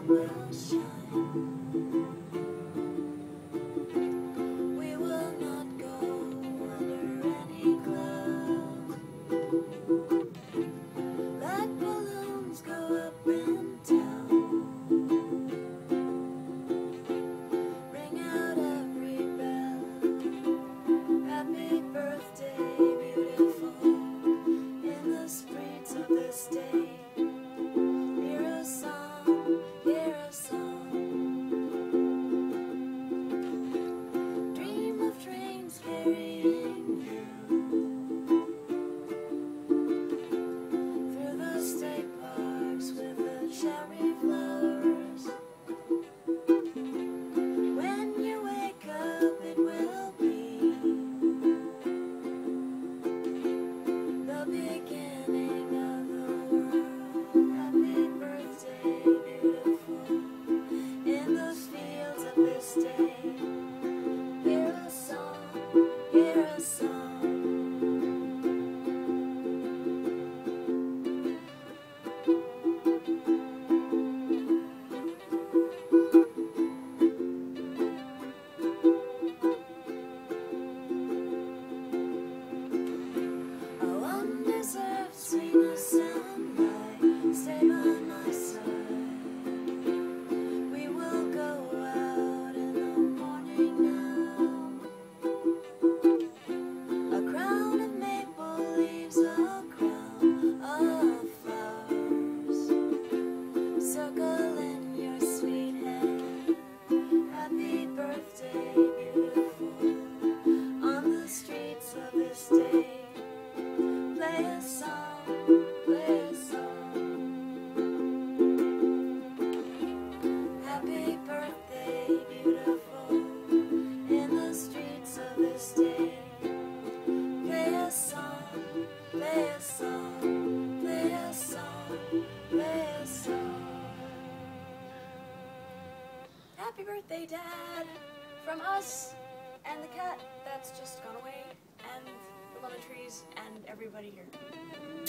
will shine. We will not go under any cloud. Let balloons go up and down. Ring out every bell. Happy birthday, beautiful. In the streets of this day, hear a song, hear a song. Dream of trains carrying you through the state parks with the cherry flowers. When you wake up, it will be the beginning of the world. Happy birthday, beautiful. In the fields of this day, hear a song, hear a song. Oh, undeserved sweetness and light, stay by my side. We will go out in the morning now. A crown of maple leaves, a crown of flowers, circle in your sweet head. Happy birthday, beautiful. On the streets of this day, play a song, play a song. Happy birthday, beautiful. In the streets of this day, play a song, play a song, play a song, play a song. Happy birthday, Dad, from us and the cat that's just gone away, and the lemon trees and everybody here.